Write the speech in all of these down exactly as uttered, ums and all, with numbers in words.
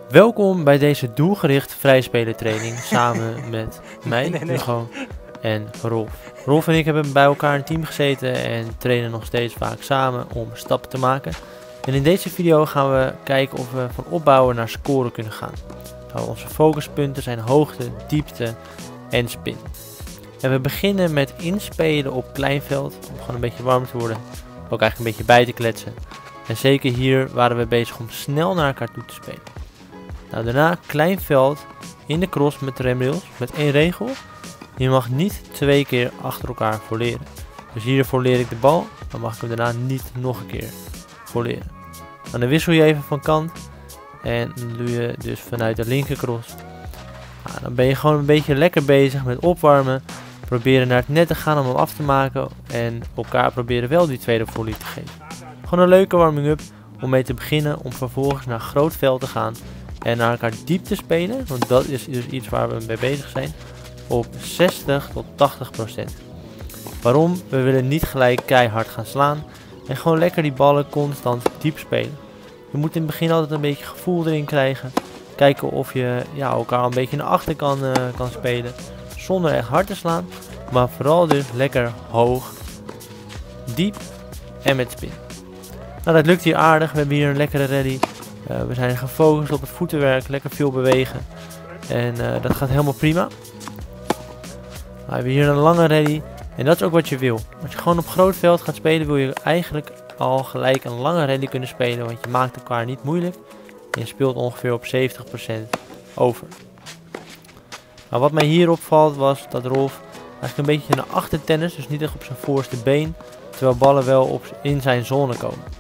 Welkom bij deze doelgericht vrijspelertraining samen met mij, nee, nee. Hugo en Rolf. Rolf en ik hebben bij elkaar in een team gezeten en trainen nog steeds vaak samen om stappen te maken. En in deze video gaan we kijken of we van opbouwen naar scoren kunnen gaan. Nou, onze focuspunten zijn hoogte, diepte en spin. En we beginnen met inspelen op kleinveld, om gewoon een beetje warm te worden, ook eigenlijk een beetje bij te kletsen. En zeker hier waren we bezig om snel naar elkaar toe te spelen. Nou, daarna klein veld in de cross met remrails, met één regel. Je mag niet twee keer achter elkaar volleren. Dus hier volleer ik de bal, dan mag ik hem daarna niet nog een keer volleren. Dan wissel je even van kant en dan doe je dus vanuit de linker cross. Nou, dan ben je gewoon een beetje lekker bezig met opwarmen. Proberen naar het net te gaan om hem af te maken en elkaar proberen wel die tweede volley te geven. Gewoon een leuke warming-up om mee te beginnen, om vervolgens naar groot veld te gaan. En naar elkaar diep te spelen, want dat is dus iets waar we mee bezig zijn, op zestig tot tachtig procent. Waarom? We willen niet gelijk keihard gaan slaan en gewoon lekker die ballen constant diep spelen. Je moet in het begin altijd een beetje gevoel erin krijgen. Kijken of je ja, elkaar een beetje naar achter kan, uh, kan spelen, zonder echt hard te slaan. Maar vooral dus lekker hoog, diep en met spin. Nou, dat lukt hier aardig. We hebben hier een lekkere rally. Uh, we zijn gefocust op het voetenwerk, lekker veel bewegen. En uh, dat gaat helemaal prima. Nou, we hebben hier een lange rally. En dat is ook wat je wil. Als je gewoon op groot veld gaat spelen, wil je eigenlijk al gelijk een lange rally kunnen spelen. Want je maakt elkaar niet moeilijk. En je speelt ongeveer op zeventig procent over. Nou, wat mij hier opvalt was dat Rolf eigenlijk een beetje naar achter tennis. Dus niet echt op zijn voorste been. Terwijl ballen wel op, in zijn zone komen.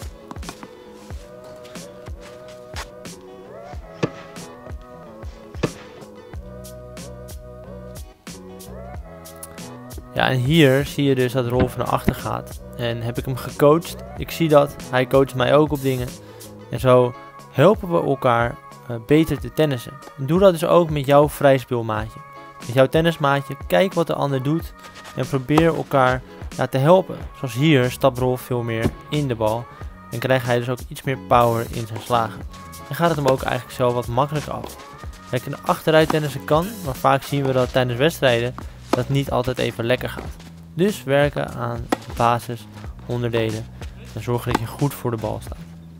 Ja, en hier zie je dus dat Rolf naar achter gaat. En heb ik hem gecoacht. Ik zie dat. Hij coacht mij ook op dingen. En zo helpen we elkaar uh, beter te tennissen. En doe dat dus ook met jouw vrijspeelmaatje. Met jouw tennismaatje. Kijk wat de ander doet. En probeer elkaar ja, te helpen. Zoals hier stapt Rolf veel meer in de bal. En krijgt hij dus ook iets meer power in zijn slagen. En gaat het hem ook eigenlijk zo wat makkelijker af. Kijk, een achteruit tennissen kan. Maar vaak zien we dat tijdens wedstrijden dat niet altijd even lekker gaat. Dus werken aan basisonderdelen en zorgen dat je goed voor de bal staat.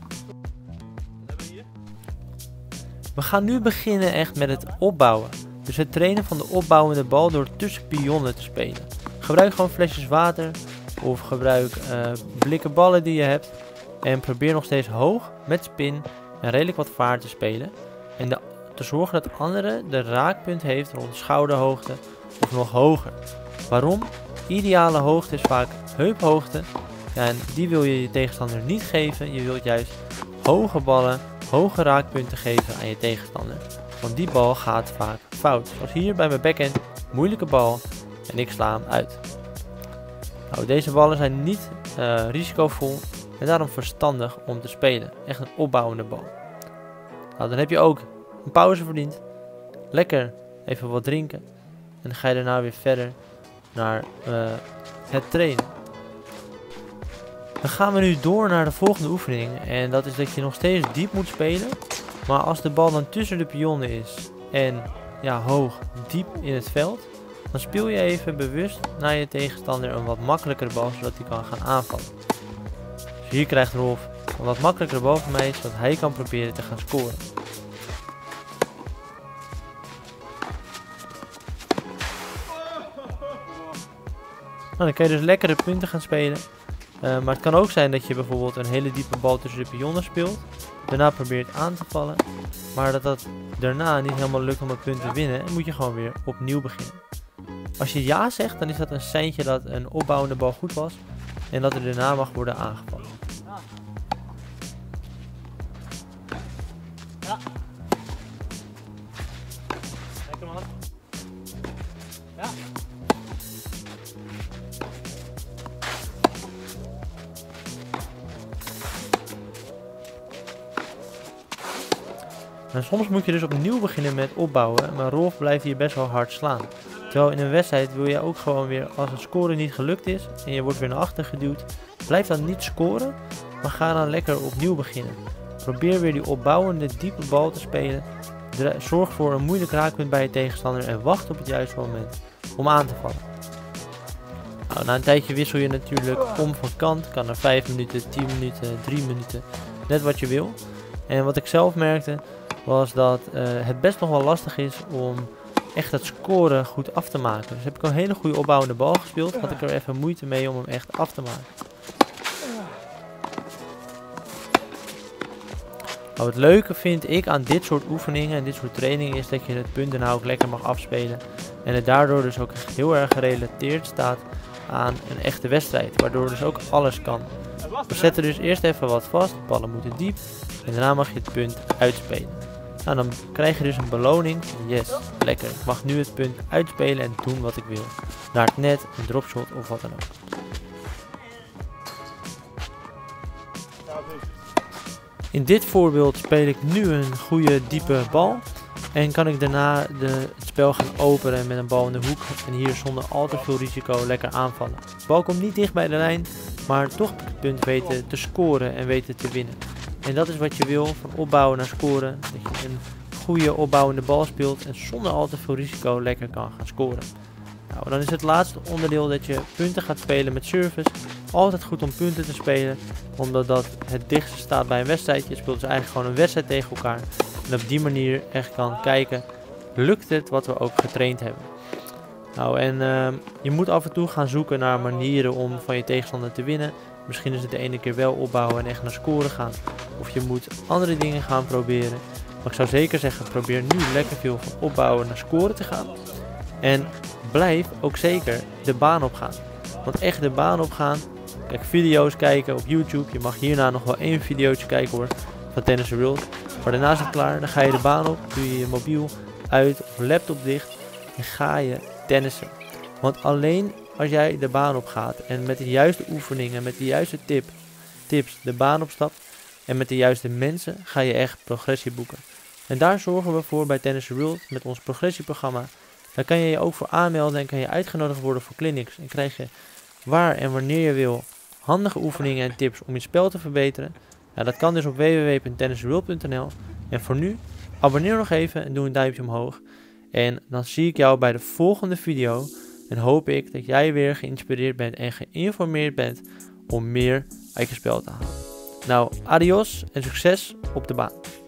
We gaan nu beginnen echt met het opbouwen. Dus het trainen van de opbouwende bal door tussen pionnen te spelen. Gebruik gewoon flesjes water of gebruik uh, blikken ballen die je hebt. En probeer nog steeds hoog met spin en redelijk wat vaart te spelen. En de, te zorgen dat de andere de raakpunt heeft rond schouderhoogte of nog hoger. Waarom? Ideale hoogte is vaak heuphoogte. Ja, en die wil je je tegenstander niet geven. Je wilt juist hoge ballen, hoge raakpunten geven aan je tegenstander. Want die bal gaat vaak fout. Zoals hier bij mijn backhand, moeilijke bal en ik sla hem uit. Nou, deze ballen zijn niet uh, risicovol en daarom verstandig om te spelen. Echt een opbouwende bal. Nou, dan heb je ook een pauze verdiend. Lekker even wat drinken. En dan ga je daarna weer verder naar uh, het trainen. Dan gaan we nu door naar de volgende oefening. En dat is dat je nog steeds diep moet spelen. Maar als de bal dan tussen de pionnen is en ja, hoog, diep in het veld. Dan speel je even bewust naar je tegenstander een wat makkelijkere bal. Zodat hij kan gaan aanvallen. Dus hier krijgt Rolf een wat makkelijkere bal van mij. Zodat hij kan proberen te gaan scoren. Nou, dan kan je dus lekkere punten gaan spelen. Uh, maar het kan ook zijn dat je bijvoorbeeld een hele diepe bal tussen de pionnen speelt. Daarna probeert aan te vallen. Maar dat dat daarna niet helemaal lukt om het punt te winnen. En moet je gewoon weer opnieuw beginnen. Als je ja zegt, dan is dat een seintje dat een opbouwende bal goed was. En dat er daarna mag worden aangevallen. Ja. Lekker man. Ja. En soms moet je dus opnieuw beginnen met opbouwen, maar Rolf blijft hier best wel hard slaan. Terwijl in een wedstrijd wil je ook gewoon weer, als het scoren niet gelukt is en je wordt weer naar achter geduwd, blijf dan niet scoren, maar ga dan lekker opnieuw beginnen. Probeer weer die opbouwende diepe bal te spelen. Zorg voor een moeilijk raakpunt bij je tegenstander en wacht op het juiste moment om aan te vallen. Nou, na een tijdje wissel je natuurlijk om van kant. Kan er vijf minuten, tien minuten, drie minuten, net wat je wil. En wat ik zelf merkte was dat uh, het best nog wel lastig is om echt het scoren goed af te maken. Dus heb ik een hele goede opbouwende bal gespeeld, had ik er even moeite mee om hem echt af te maken. Nou, het leuke vind ik aan dit soort oefeningen en dit soort trainingen is dat je het punt nou ook lekker mag afspelen. En het daardoor dus ook echt heel erg gerelateerd staat aan een echte wedstrijd. Waardoor dus ook alles kan. We zetten dus eerst even wat vast, ballen moeten diep. En daarna mag je het punt uitspelen. Nou, dan krijg je dus een beloning. Yes, lekker. Ik mag nu het punt uitspelen en doen wat ik wil. Naar het net, een dropshot of wat dan ook. In dit voorbeeld speel ik nu een goede diepe bal. En kan ik daarna de, het spel gaan openen met een bal in de hoek. En hier zonder al te veel risico lekker aanvallen. De bal komt niet dicht bij de lijn. Maar toch heb ik het punt weten te scoren en weten te winnen. En dat is wat je wil, van opbouwen naar scoren. Dat je een goede opbouwende bal speelt en zonder al te veel risico lekker kan gaan scoren. Nou, dan is het laatste onderdeel dat je punten gaat spelen met service. Altijd goed om punten te spelen, omdat dat het dichtste staat bij een wedstrijd. Je speelt dus eigenlijk gewoon een wedstrijd tegen elkaar. En op die manier echt kan kijken, lukt het wat we ook getraind hebben. Nou, en uh, je moet af en toe gaan zoeken naar manieren om van je tegenstander te winnen. Misschien is het de ene keer wel opbouwen en echt naar scoren gaan. Of je moet andere dingen gaan proberen. Maar ik zou zeker zeggen, probeer nu lekker veel van opbouwen naar scoren te gaan. En blijf ook zeker de baan op gaan. Want echt de baan op gaan. Kijk, video's kijken op YouTube. Je mag hierna nog wel één videootje kijken hoor. Van Tennis World. Maar daarna is het klaar. Dan ga je de baan op. Doe je je mobiel uit of laptop dicht. En ga je tennissen. Want alleen als jij de baan op gaat. En met de juiste oefeningen. Met de juiste tip, tips de baan opstapt. En met de juiste mensen. Ga je echt progressie boeken. En daar zorgen we voor bij Tennis World. Met ons progressieprogramma. Daar kan je je ook voor aanmelden. En kan je uitgenodigd worden voor clinics. En krijg je waar en wanneer je wil handige oefeningen en tips om je spel te verbeteren. Nou, dat kan dus op w w w punt tennisworld punt n l. En voor nu, abonneer nog even en doe een duimpje omhoog. En dan zie ik jou bij de volgende video. En hoop ik dat jij weer geïnspireerd bent en geïnformeerd bent om meer uit je spel te halen. Nou, adios en succes op de baan.